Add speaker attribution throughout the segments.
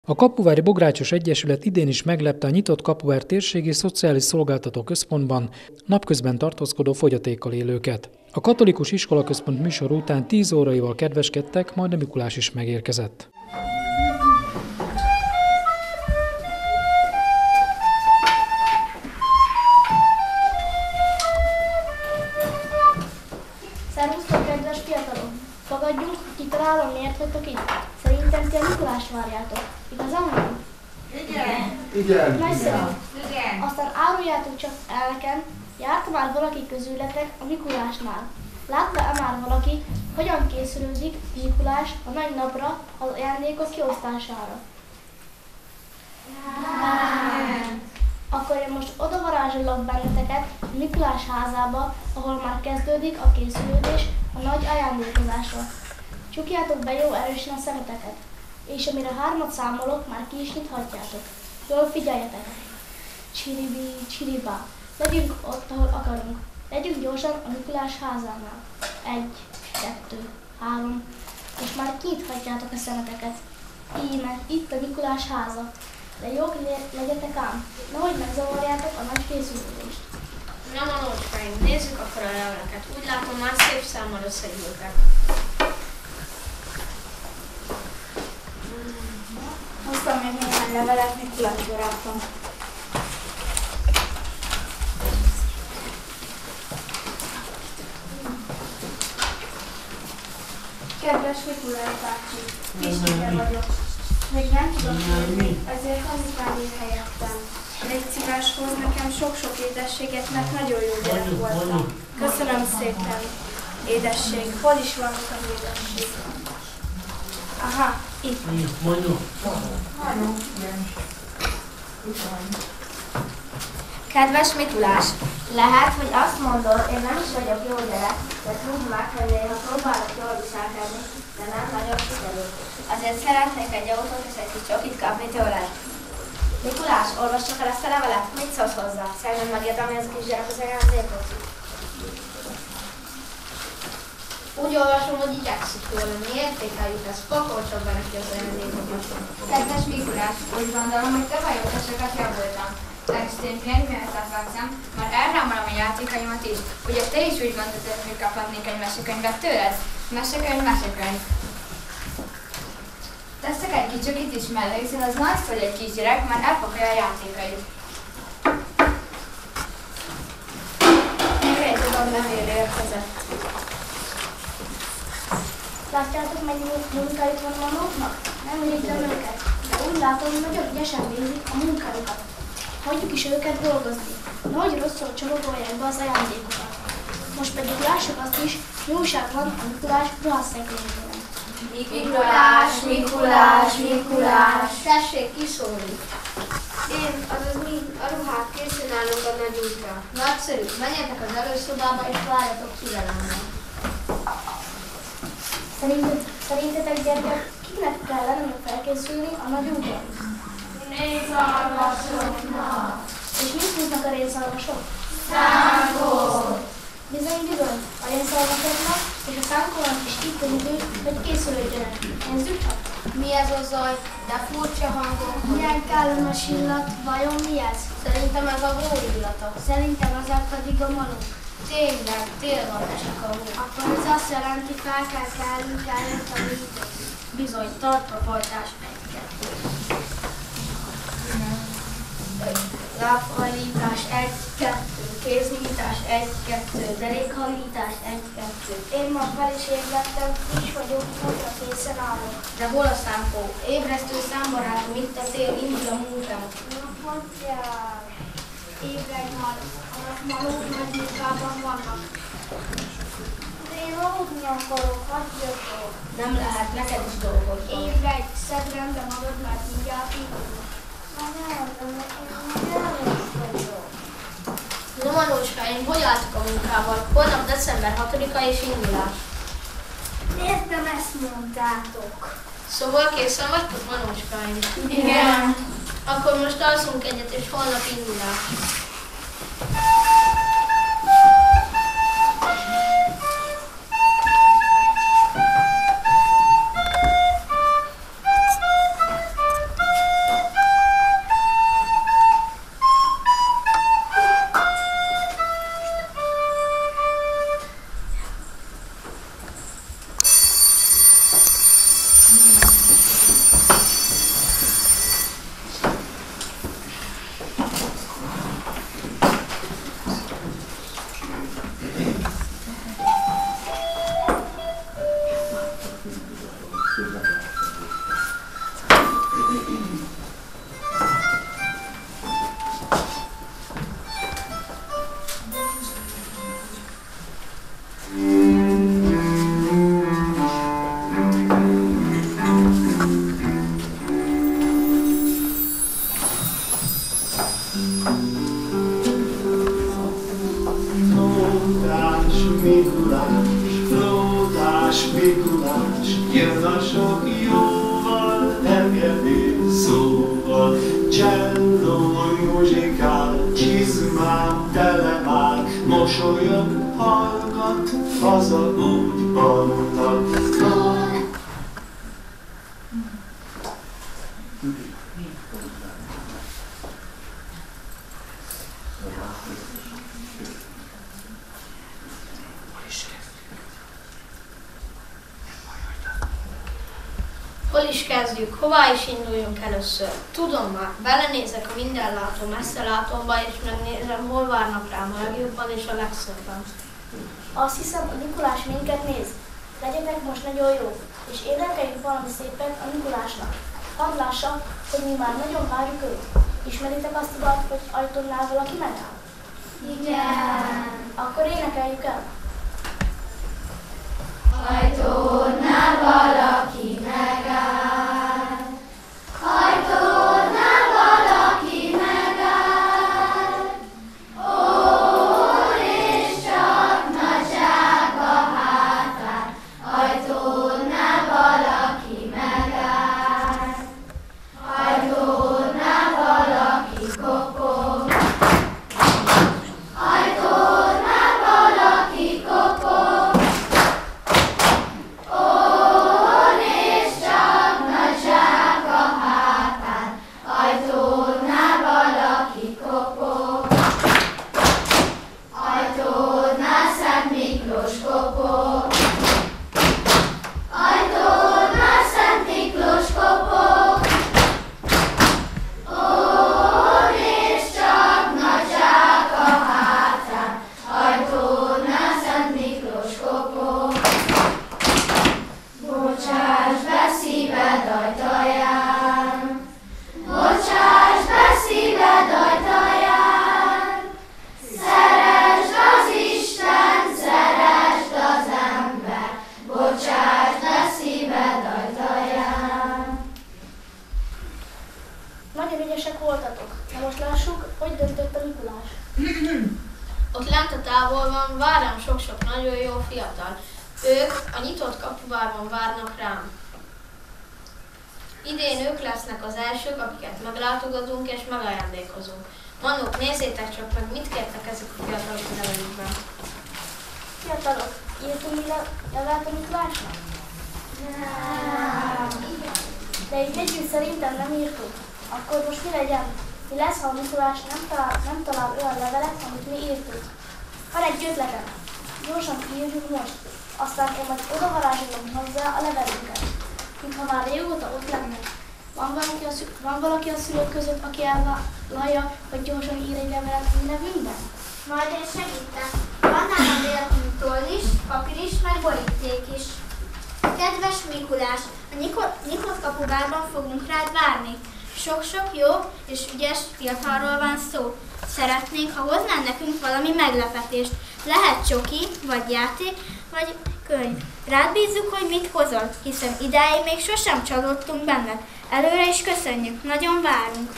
Speaker 1: A Kapuvári Bográcsos Egyesület idén is meglepte a nyitott Kapuvár térségi szociális szolgáltató központban napközben tartózkodó fogyatékkal élőket. A katolikus iskolaközpont műsor után 10 óraival kedveskedtek, majd a Mikulás is megérkezett.
Speaker 2: Szervusztok, kedves fiatalok! Fogadjunk, kitalálom, miért vagytok itt. Szerintem ti a Mikulást várjátok. Igazán van?
Speaker 3: Igen.
Speaker 2: Nagyszerű. Aztán áruljátok csak el nekem, járt már valaki közületek a Mikulásnál? Látta-e már valaki, hogyan készülődik Mikulás a nagy napra az ajándékok kiosztására? Nem. Akkor én most odavarázsolok benneteket a Mikulás házába, ahol már kezdődik a készülődés a nagy ajándékozásra. Csukjátok be jó erősen a szemeteket, és amire 3-at számolok, már ki is nyithatjátok. Jól figyeljetek! Csiribi, csiribá. Legyünk ott, ahol akarunk. Legyünk gyorsan a Mikulás házánál. 1, 2, 3, és már kinyithatjátok a szemeteket. Íme, itt a Mikulás háza. De jók legyetek ám, nehogy megzavarjátok a nagy készülődést.
Speaker 4: Na Manócskaim, nézzük akkor a leveleket. Úgy látom, már szép számmal összegyűltek.
Speaker 2: Hoztam még néhány levelet Mikulás barátom. Kedves Mikulás bácsi, Pisike vagyok. Még nem tudom írni, ezért anyukám ír helyettem. Légy szíves, hoz nekem sok-sok édességet, mert nagyon jó gyerek voltam. Köszönöm szépen, édesség. Hol is van az édesség? Aha, itt.
Speaker 5: Kedves Mikulás, lehet, hogy azt mondod, én nem is vagyok jó gyerek, de tudd meg, hogy néha próbálok jól viselkedni, de nem nagyon sikerül. Azért szeretnék egy autót és egy kis csokit kapni tőled. Mikulás, olvasd csak el ezt a levelet, mit szólsz hozzá? Szerintem megérdemli ez a kisgyerek az ajándékot?
Speaker 4: Úgy olvasom, hogy igyekszik volna, mi értékeljük ezt, pakolcsak be neki az ajándékokat.
Speaker 5: Kedves Mikulás, úgy gondolom, hogy tavaly óta sokat javultam. Extrém könyvművetet veszem, már elrámolom a játékaimat is. Ugye te is úgy gondoltad, hogy kaphatnék egy mesekönyvet tőled? Mesekönyv, mesekönyv. Teszek egy kicsokit is mellé, hiszen az nagy, hogy egy kisgyerek már elpakolja a játékait. Még egy dolog levél érkezett.
Speaker 2: Látjátok, mennyi munkájuk van maguknak? Nem irigyem őket, de úgy látom, hogy nagyon ügyesen végzik a munkájukat. Hagyjuk is őket dolgozni, nehogy rosszul csomagolják be az ajándékokat. Most pedig lássuk azt is, mi újság van a Mikulás ruhaszekrényében.
Speaker 5: Mikulás, Mikulás, Mikulás!
Speaker 4: Tessék kiszólni!
Speaker 5: Én, azaz mi, a ruhák készen állunk a nagy útra.
Speaker 4: Nagyszerű, menjetek az előszobába és várjatok türelemmel.
Speaker 2: Szerintetek, gyerekek, kiknek kellene felkészülni a nagy úton?
Speaker 5: Rézalvasoknak!
Speaker 2: És mit húznak a rénszarvasok?
Speaker 5: Szánkot!
Speaker 2: Bizony, a rénszarvasoknak és a szánkónak is itt az idő, hogy készülődjenek. Nézzük csak!
Speaker 4: Mi ez a zaj? De furcsa hangok.
Speaker 2: Milyen kellemes illat, vajon mi ez?
Speaker 4: Szerintem ez a hó illata.
Speaker 2: Szerintem ezek pedig a manuk.
Speaker 4: Tényleg, tél van esik a hó.
Speaker 2: Akkor ez azt jelenti, fel kell kelnünk előtt a vízbe.
Speaker 4: Bizony, tartpapajtás 1-2. Lábhajlítás 1-2. Kéznyitás 1-2. Derékhajlítás 1-2.
Speaker 2: Én ma fel is ébredtem, is vagyok, napra készen állok.
Speaker 4: De hol a szánkó? Ébresztő számbarátom, itt a tél, indul a munkám.
Speaker 2: Mondjál, ébredj már, a manók nagy munkában vannak. De én aludni akarok, hagyj jöttök.
Speaker 4: Nem lehet, neked is dolgod van.
Speaker 2: Ébredj, szedd rendbe magad, mert mindjárt indulok. Nem is vagyok.
Speaker 4: No Manócskáim, hogy álltok a munkával? Holnap december 6-a és indulás.
Speaker 2: Miért nem ezt mondtátok?
Speaker 4: Szóval készen vagytok, Manócskáim?
Speaker 5: Igen.
Speaker 4: Akkor most alszunk egyet, és holnap indulás.
Speaker 6: Mikulás, lótás Mikulás, jön a sok jóval, engedély szóval, csellói muzsikál, csizmám tele áll, mosolyog, hallgat, haza úgy vannak.
Speaker 4: Hol is kezdjük? Hová is induljunk először? Tudom már, belenézek a mindenlátó messzelátómba, és megnézem, hol várnak rám a legjobban és a legszebben.
Speaker 2: Azt hiszem, a Mikulás minket néz. Legyetek most nagyon jó, és énekeljük valami szépet a Mikulásnak. Hadd lássa, hogy mi már nagyon várjuk őt. Ismeritek azt a dalt, hogy ajtónál valaki megáll?
Speaker 5: Igen.
Speaker 2: Akkor énekeljük el.
Speaker 5: Ajtónál valaki megáll. Ajtónál valaki megáll. Ó, és csak nagy zsákba hátán. Ajtónál valaki megáll. Ajtónál valaki kopog. Ajtónál valaki kopog.
Speaker 2: Nagyon ügyesek voltatok. Na most lássuk, hogy döntött a Mikulás.
Speaker 4: Ott lent a távolban vár rám sok-sok nagyon jó fiatal. Ők a nyitott kapuvárban várnak rám. Idén ők lesznek az elsők, akiket meglátogatunk és megajándékozunk. Manók, nézzétek csak meg, mit kértek ezek a fiatalok a levelükben.
Speaker 2: Fiatalok, írtunk mi levelet a Mikulásnak?
Speaker 5: Nem.
Speaker 2: De így együtt szerintem nem írtuk. Akkor most mi legyen? Mi lesz, ha a Mikulás nem talál olyan levelet, amit mi írtuk? Van egy ötletem. Gyorsan írjuk most. Aztán én majd odavarázsolom hozzá a levelünket. Mintha már régóta ott lenne. Van valaki a szülők között, aki elvállalja, hogy gyorsan ír egy levelet a mi nevünkben?
Speaker 5: Majd én segítek. Van nálam véletlenül toll is, papír is, meg boríték is. Kedves Mikulás, a nyitott kapuvárban fogunk rád várni. Sok-sok jó és ügyes fiatalról van szó. Szeretnénk, ha hoznál nekünk valami meglepetést. Lehet csoki, vagy játék, vagy könyv. Rád bízzuk, hogy mit hozol, hiszen idáig még sosem csalódtunk benned. Előre is köszönjük, nagyon várunk.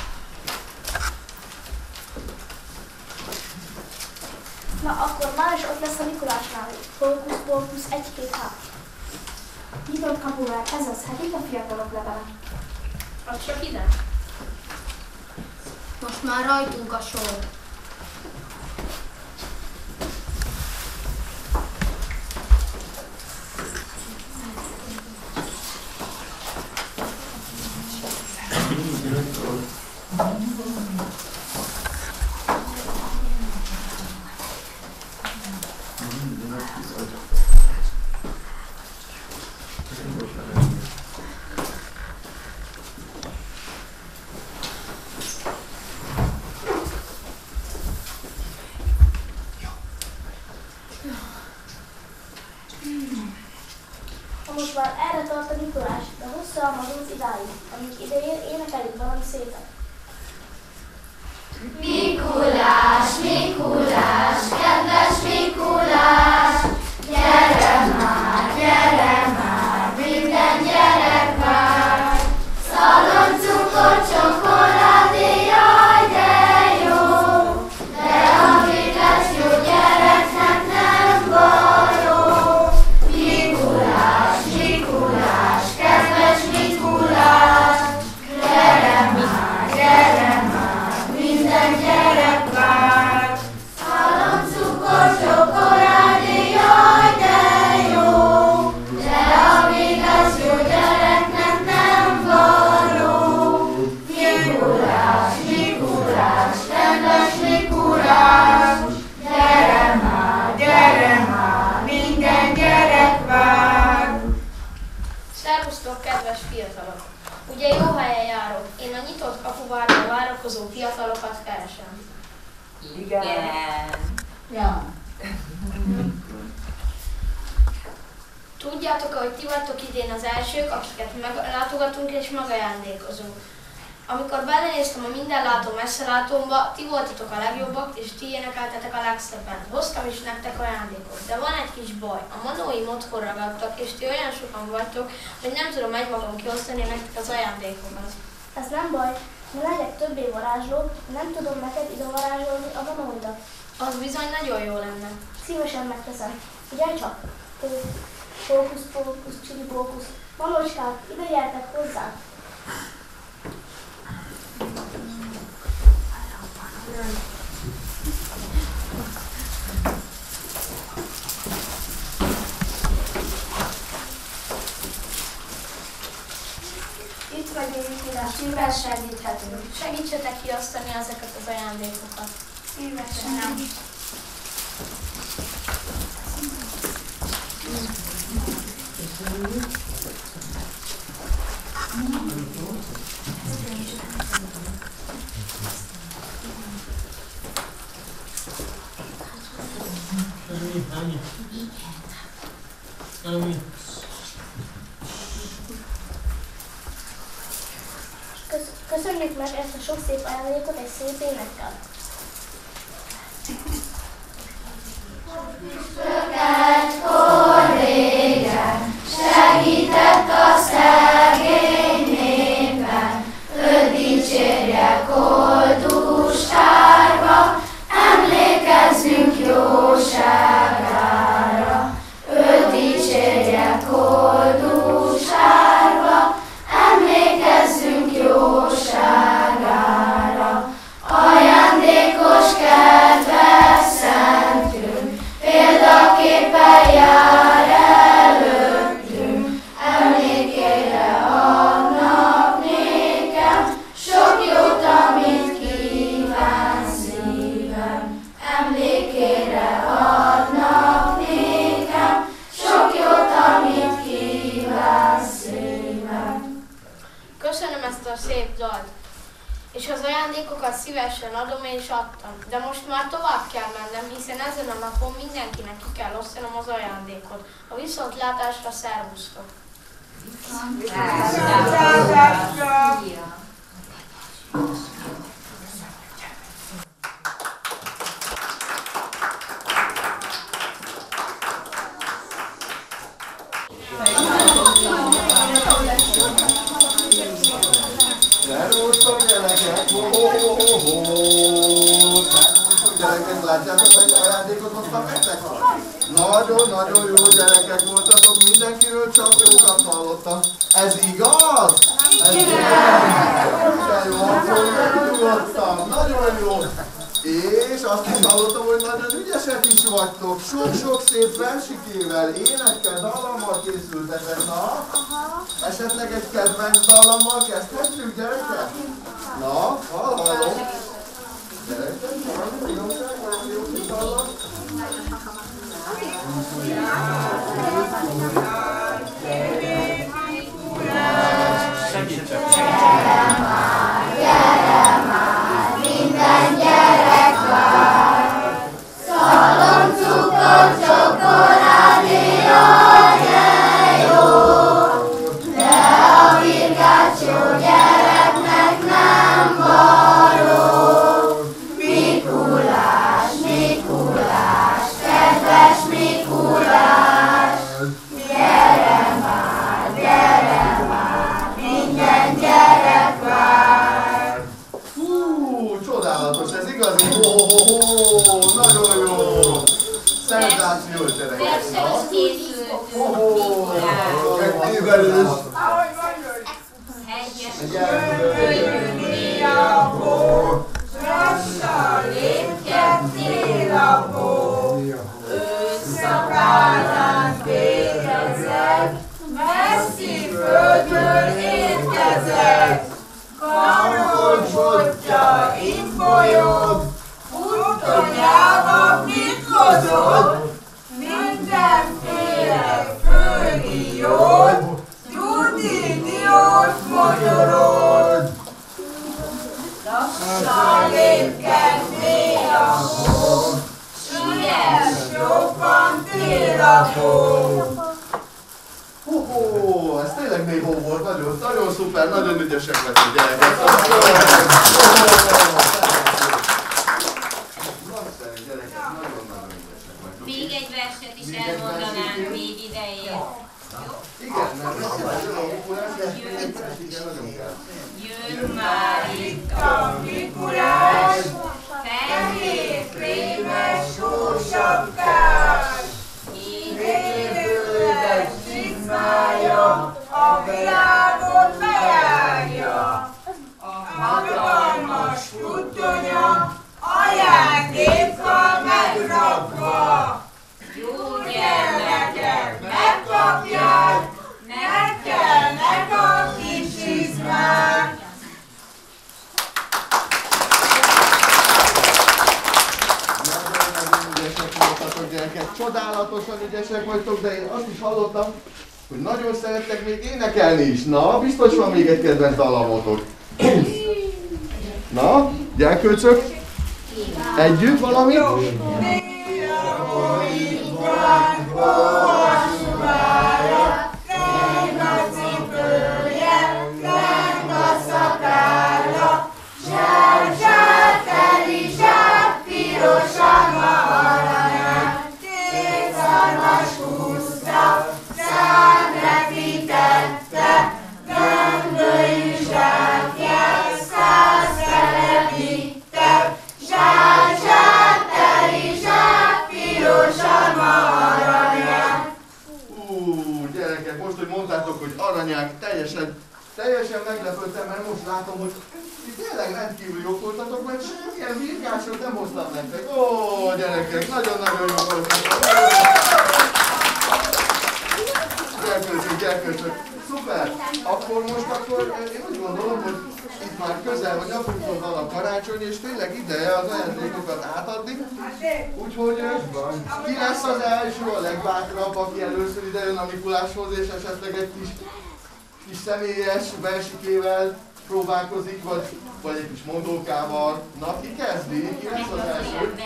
Speaker 2: Na akkor már is ott lesz a Mikulásnál. Hókusz, 1-2 hát. Nyitott kapuvár, ez az, hát itt a fiatalok levele.
Speaker 4: Az csak ide. Most már rajtunk a sor.
Speaker 2: Most már erre tart a Mikulás, de hosszalmadult idáig, amíg ideér, énekeljük valami szépen.
Speaker 5: Mikulás, Mikulás, kedves Mikulás, gyere már, minden gyerek vár. Szalon, cukor, csokoládé, jaj, de jó, de amit lesz jó gyereknek nem baj.
Speaker 4: Én a nyitott kapuvárban várakozó fiatalokat keresem.
Speaker 7: Igen.
Speaker 8: Ja.
Speaker 4: Tudjátok, hogy ti vagytok idén az elsők, akiket meglátogatunk és megajándékozunk. Amikor belenéztem a mindenlátó messzelátómba, ti voltatok a legjobbak, és ti énekeltetek a legszebben. Hoztam is nektek ajándékot, de van egy kis baj. A manóim otthon ragadtak, és ti olyan sokan vagytok, hogy nem tudom egymagam kiosztani nektek az ajándékomat.
Speaker 2: Ez nem baj, ne legyek többé varázsló, nem tudom neked ide varázsolni a vonóidat.
Speaker 4: Az bizony nagyon jó lenne.
Speaker 2: Szívesen megteszem. Figyelj csak! Fókusz, fókusz, csili fókusz. Manócskák, ide gyertek hozzá!
Speaker 5: Itt vagyunk, Mikulás, mivel segíthetünk?
Speaker 4: Segítsetek kiosztani ezeket az ajándékokat.
Speaker 5: Szívesen.
Speaker 2: Köszönjük meg ezt a sok szép ajándékot egy szép énekkel.
Speaker 9: Kor régen segített a szegény népen, őt dicsérje koldus árva, emlékezzünk jóságára. Őt dicsérje koldus árva, emlékezzünk jóságára. Ajándékos kedves szentünk, példaképpen jár előttünk, emlékére adnak nékem, sok jót, amit kíván szívem. Emlékére adnak nékem, sok jót, amit kíván szívem.
Speaker 4: Köszönöm ezt a szép dalt, és az ajándékokat szívesen adom és adtam. De most már tovább kell mennem, hiszen ezen a napon mindenkinek ki kell osztanom az ajándékot. A viszontlátásra, szervusztok!
Speaker 3: Szervusztok gyerekek! Szervusztok gyerekek! Látjátok, hogy ajándékot hoztam nektek? Nagyon-nagyon jó gyerekek voltatok, mindenkiről csak jókat hallottam. Ez igaz? Ez igaz? Jó, akkor megnyugodtam. Nagyon jó. És azt is hallottam, hogy nagyon ügyesek is vagytok. Sok-sok szép versikével, énekkel, dallammal készültetek. Na? Esetleg egy kedvenc dallammal kezdhetjük, gyerekek? Na, hallom. Gyerekek, valami finomság, valami jó kis dallam?
Speaker 6: Segítsek!
Speaker 9: Gyere már, minden gyerek vár, szalon, cukor, csokoládé, jaj, de jó, de a virgács jó gyereknek
Speaker 3: Hoho, ez tényleg még hó volt, nagyon szuper, nagyon ügyesek vagytok gyerekek.
Speaker 7: Még egy verset is elmondanánk még idején.
Speaker 3: Igen, mert jön a Mikulás, igen, nagyon kell.
Speaker 7: Jön már itt a Mikulás, fehér, krémes húsapkás, hídépüldes csizmája, a világot bejárja. A hatalmas tudtonya, ajándékkal megrakva. Jó gyermekek, megkapják, nem kellnek a kis csizmák.
Speaker 3: Nagyon ügyesek voltatok gyerekek, csodálatosan ügyesek vagytok, de én azt is hallottam, hogy nagyon szerettek még énekelni is. Na, biztos van még egy kedvenc dalamotok. Na, gyerkőcök, együtt valamit? Teljesen meglepődtem, mert most látom, hogy tényleg rendkívül jók voltatok, mert ilyen virgásot nem hoztam nektek. Ó, gyerekek, nagyon-nagyon jók voltatok. Gyerkőcök, szuper! Akkor én úgy gondolom, hogy itt már közel vagy napunkhoz van a karácsony, és tényleg ideje az ajándékokat átadni. Úgyhogy ki lesz az első, a legbátrabb, aki először ide jön a Mikuláshoz, és esetleg egy kis személyes versikével próbálkozik, vagy egy kis mondókával. Na, ki kezdi? Ki lesz az első?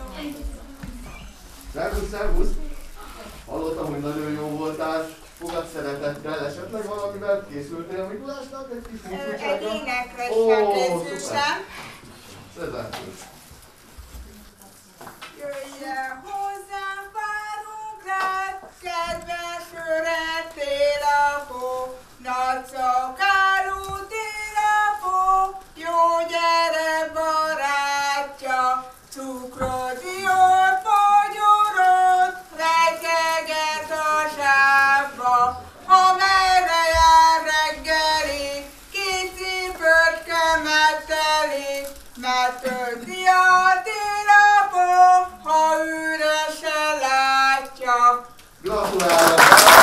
Speaker 3: Szervusz! Hallottam, hogy nagyon jó voltál. Fogad szeretettel, esetleg valamivel készültél a Mikulásnak? Egy kis munkúcságra?
Speaker 7: Egy énekressel készültem.
Speaker 3: Szerzetül.
Speaker 7: Jöjjön hozzám, várunk rád, kedves öreg télapó, nagy szakálú télapó, jó gyere barátja, cukrot, jól fogyorod, rekeget a zsákba, ha merre jár reggeli, két cipőtke megtelik, megtölti a télapó, ha üresen látja.
Speaker 3: Gratulálok!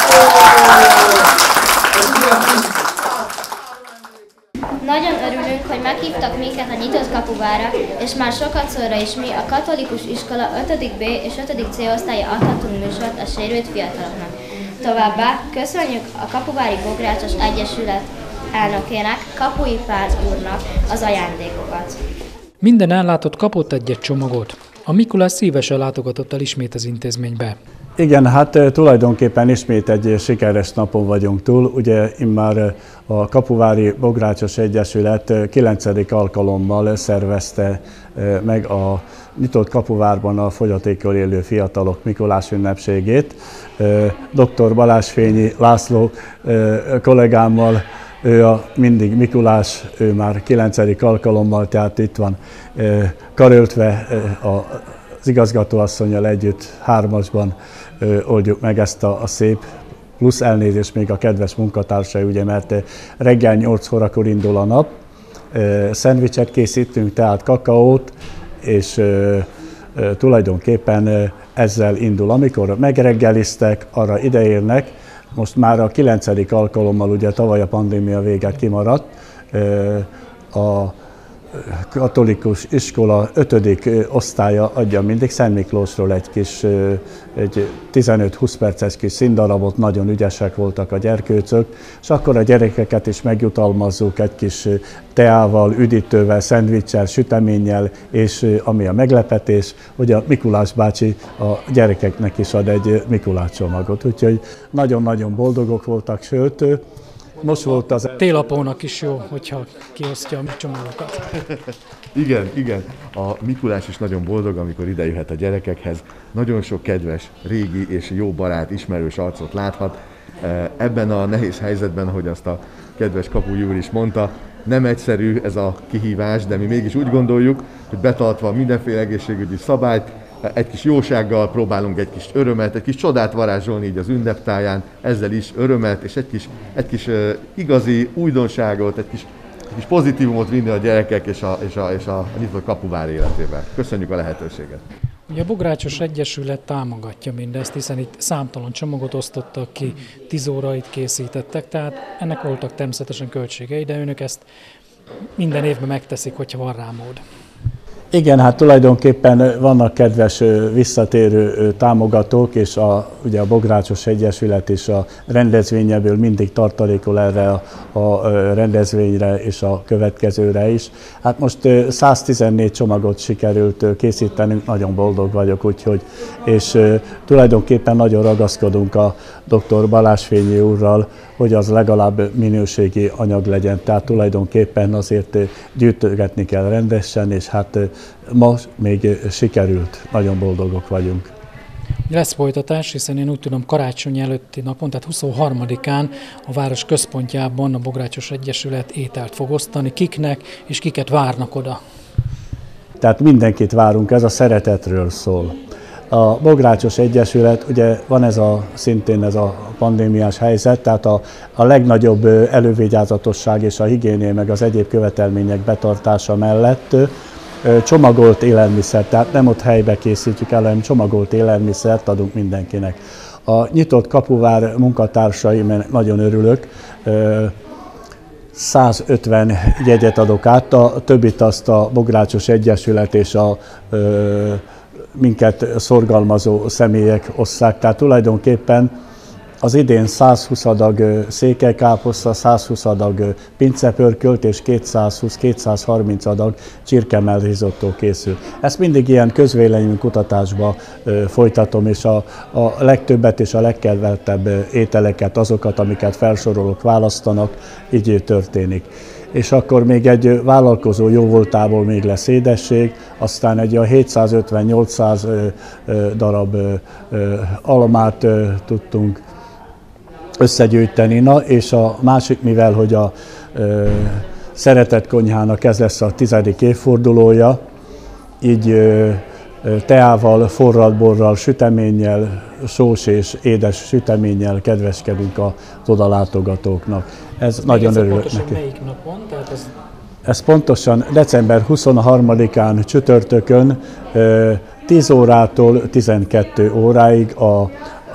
Speaker 2: Nagyon örülünk, hogy meghívtak minket a Nyitott Kapuvára, és már sokatszorra is mi, a katolikus iskola 5. B és 5. C osztálya adhatunk műsort a sérült fiataloknak. Továbbá köszönjük a Kapuvári Bográcsos Egyesület elnökének, Kapui Pál úrnak az ajándékokat.
Speaker 1: Minden ellátott kapott egy csomagot. A Mikulás szívesen látogatott el ismét az intézménybe.
Speaker 10: Igen, hát tulajdonképpen ismét egy sikeres napon vagyunk túl. Ugye immár a Kapuvári Bográcsos Egyesület 9. alkalommal szervezte meg a Nyitott Kapuvárban a fogyatékkal élő fiatalok Mikulás ünnepségét. Dr. Balázsfényi László kollégámmal, ő a mindig Mikulás, ő már 9. alkalommal, tehát itt van karöltve az igazgatóasszonnyal együtt 3-asban oldjuk meg ezt a szép, plusz elnézést még a kedves munkatársai, ugye, mert reggel 8 órakor indul a nap, szendvicset készítünk, tehát kakaót, és tulajdonképpen ezzel indul. Amikor megreggeliztek, arra ideérnek, most már a 9. alkalommal, ugye tavaly a pandémia véget kimaradt, a katolikus iskola 5. osztálya adja mindig Szent Miklósról egy 15-20 perces kis színdarabot, nagyon ügyesek voltak a gyerkőcök, és akkor a gyerekeket is megjutalmazzuk egy kis teával, üdítővel, szendvicssel, süteménnyel, és ami a meglepetés, hogy a Mikulás bácsi a gyerekeknek is ad egy Mikulás csomagot. Úgyhogy nagyon-nagyon boldogok voltak, sőt, most volt az...
Speaker 1: Télapónak is jó, hogyha kiosztja a csomagokat.
Speaker 11: Igen. A Mikulás is nagyon boldog, amikor ide jöhet a gyerekekhez. Nagyon sok kedves, régi és jó barát, ismerős arcot láthat. Ebben a nehéz helyzetben, ahogy azt a kedves Kapuj úr is mondta, nem egyszerű ez a kihívás, de mi mégis úgy gondoljuk, hogy betartva mindenféle egészségügyi szabályt, egy kis jósággal próbálunk egy kis örömet, egy kis csodát varázsolni így az ünneptáján, ezzel is örömet és egy kis igazi újdonságot, egy kis pozitívumot vinni a gyerekek és a nyitott Kapuvár életébe. Köszönjük a lehetőséget!
Speaker 1: Ugye a Bográcsos Egyesület támogatja mindezt, hiszen itt számtalan csomagot osztottak ki, 10 órait készítettek, tehát ennek voltak természetesen költségei, de önök ezt minden évben megteszik, hogyha van rá mód.
Speaker 10: Igen, hát tulajdonképpen vannak kedves visszatérő támogatók, és ugye a Bográcsos Egyesület is a rendezvényeből mindig tartalékol erre a rendezvényre és a következőre is. Hát most 114 csomagot sikerült készítenünk, nagyon boldog vagyok, úgyhogy, és tulajdonképpen nagyon ragaszkodunk a dr. Balázsfényi úrral, hogy az legalább minőségi anyag legyen. Tehát tulajdonképpen azért gyűjtögetni kell rendesen, és hát ma még sikerült. Nagyon boldogok vagyunk.
Speaker 1: Lesz folytatás, hiszen én úgy tudom, karácsony előtti napon, tehát 23-án a város központjában a Bográcsos Egyesület ételt fog osztani. Kiknek és kiket várnak oda?
Speaker 10: Tehát mindenkit várunk, ez a szeretetről szól. A Bográcsos Egyesület, ugye van szintén ez a pandémiás helyzet, tehát a legnagyobb elővigyázatosság és a higiénia meg az egyéb követelmények betartása mellett csomagolt élelmiszer, tehát nem ott helybe készítjük el, hanem csomagolt élelmiszert adunk mindenkinek. A nyitott Kapuvár munkatársai, mert nagyon örülök, 150 jegyet adok át, a többit azt a Bográcsos Egyesület és a minket szorgalmazó személyek osszák, tehát tulajdonképpen az idén 120 adag székelykáposzta, 120 adag pincepörkölt és 220-230 adag csirkemell rizottó készül. Ezt mindig ilyen közvéleménykutatásba folytatom, és a legtöbbet és a legkedveltebb ételeket, azokat, amiket felsorolok, választanak, így történik. És akkor még egy vállalkozó jóvoltából még lesz édesség, aztán egy 750-800 darab almát tudtunk összegyűjteni. Na, és a másik, mivel hogy a Szeretett Konyhának ez lesz a 10. évfordulója, így teával, forradborral, süteménnyel, sós és édes süteménnyel kedveskedünk az odalátogatóknak. Ez nagyon örülök neki.
Speaker 1: Melyik napon? Tehát
Speaker 10: ez pontosan december 23-án csütörtökön 10 órától 12 óráig a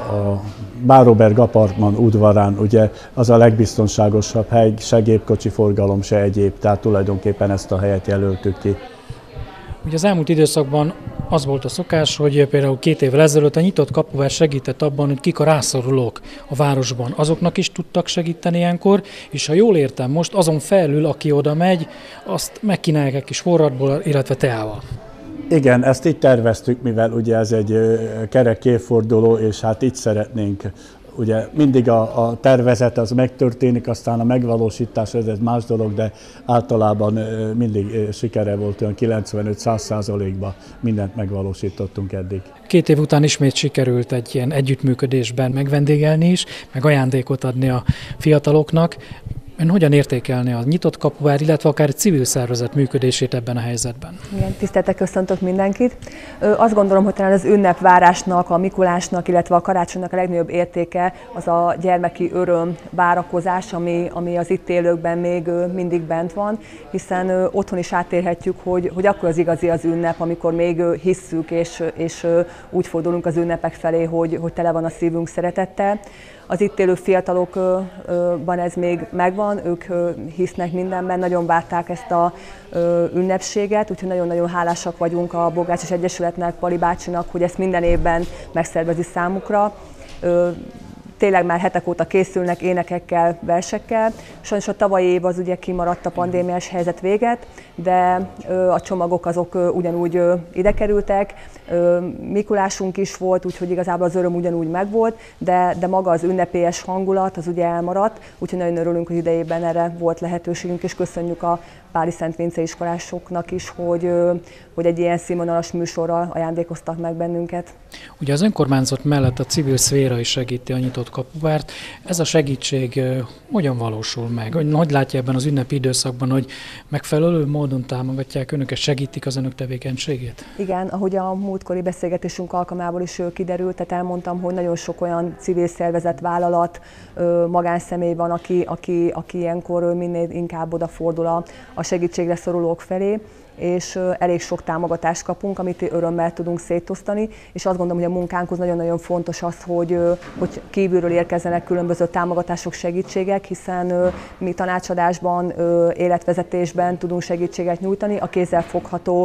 Speaker 10: Bároberg Apartman udvarán, ugye az a legbiztonságosabb hely, se gépkocsi forgalom, se egyéb, tehát tulajdonképpen ezt a helyet jelöltük ki.
Speaker 1: Ugye az elmúlt időszakban az volt a szokás, hogy például 2 évvel ezelőtt a nyitott Kapuvár segített abban, hogy kik a rászorulók a városban. Azoknak is tudtak segíteni ilyenkor, és ha jól értem, most azon felül, aki oda megy, azt megkínálják egy kis forradból, illetve teával.
Speaker 10: Igen, ezt így terveztük, mivel ugye ez egy kerek évforduló, és hát így szeretnénk. Ugye mindig a tervezet az megtörténik, aztán a megvalósítás ez más dolog, de általában mindig sikere volt, olyan 95-100%-ban mindent megvalósítottunk eddig.
Speaker 1: 2 év után ismét sikerült egy ilyen együttműködésben megvendégelni is, meg ajándékot adni a fiataloknak. Ön hogyan értékelni a nyitott Kapuvár, illetve akár egy civil szervezet működését ebben a helyzetben?
Speaker 12: Igen, tiszteltek, köszöntök mindenkit. Azt gondolom, hogy talán az ünnepvárásnak, a Mikulásnak, illetve a karácsonynak a legnagyobb értéke az a gyermeki öröm, várakozás, ami az itt élőkben még mindig bent van, hiszen otthon is átérhetjük, hogy akkor az igazi az ünnep, amikor még hisszük, és úgy fordulunk az ünnepek felé, hogy tele van a szívünk szeretettel. Az itt élő fiatalokban ez még megvan, ők hisznek mindenben, nagyon várták ezt a ünnepséget, úgyhogy nagyon-nagyon hálásak vagyunk a Bográcsos Egyesületnek, Pali bácsinak, hogy ezt minden évben megszervezi számukra. Tényleg már hetek óta készülnek énekekkel, versekkel. Sajnos a tavalyi év az ugye kimaradt a pandémiás helyzet véget, de a csomagok azok ugyanúgy ide kerültek. Mikulásunk is volt, úgyhogy igazából az öröm ugyanúgy megvolt, de maga az ünnepélyes hangulat az ugye elmaradt, úgyhogy nagyon örülünk, hogy idejében erre volt lehetőségünk, és köszönjük a Páli Szent Vince iskolásoknak is, hogy egy ilyen színvonalas műsorral ajándékoztak meg bennünket.
Speaker 1: Ugye az önkormányzat mellett a civil szféra is segíti a nyitott kapuvárt. Ez a segítség hogyan valósul meg? Hogy látja ebben az ünnepi időszakban, hogy megfelelő módon támogatják önöket, segítik az önök tevékenységét?
Speaker 12: Igen, ahogy a múltkori beszélgetésünk alkalmából is kiderült, tehát elmondtam, hogy nagyon sok olyan civil szervezet, vállalat, magánszemély van, aki ilyenkor minél inkább odafordul a segítségre szorulók felé, és elég sok támogatást kapunk, amit örömmel tudunk szétosztani, és azt gondolom, hogy a munkánkhoz nagyon-nagyon fontos az, hogy kívülről érkezzenek különböző támogatások, segítségek, hiszen mi tanácsadásban, életvezetésben tudunk segítséget nyújtani, a kézzel fogható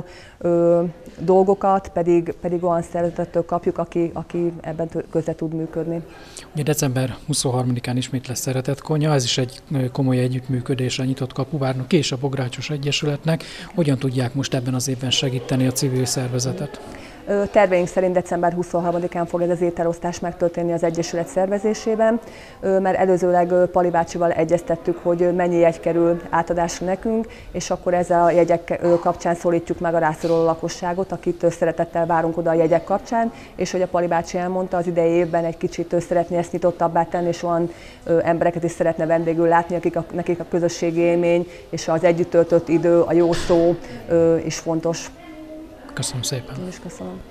Speaker 12: dolgokat pedig olyan szervezettől kapjuk, aki ebben közre tud működni.
Speaker 1: Ugye december 23-án ismét lesz Szeretetkonyha, ez is egy komoly együttműködés a Nyitott Kapuvárnak és a Bográcsos Egyesületnek. Hogyan tudják most ebben az évben segíteni a civil szervezetet?
Speaker 12: Terveink szerint december 23-án fog ez az ételosztás megtörténni az Egyesület szervezésében, mert előzőleg Pali bácsival egyeztettük, hogy mennyi jegy kerül átadásra nekünk, és akkor ezzel a jegyek kapcsán szólítjuk meg a rászoruló lakosságot, akit szeretettel várunk oda a jegyek kapcsán, és hogy a Pali bácsi elmondta, az idei évben egy kicsit szeretné ezt nyitottabbá tenni, és olyan embereket is szeretne vendégül látni, nekik a közösségi élmény és az együtt töltött idő, a jó szó is fontos.
Speaker 1: Köszönöm szépen.
Speaker 12: Én is köszönöm.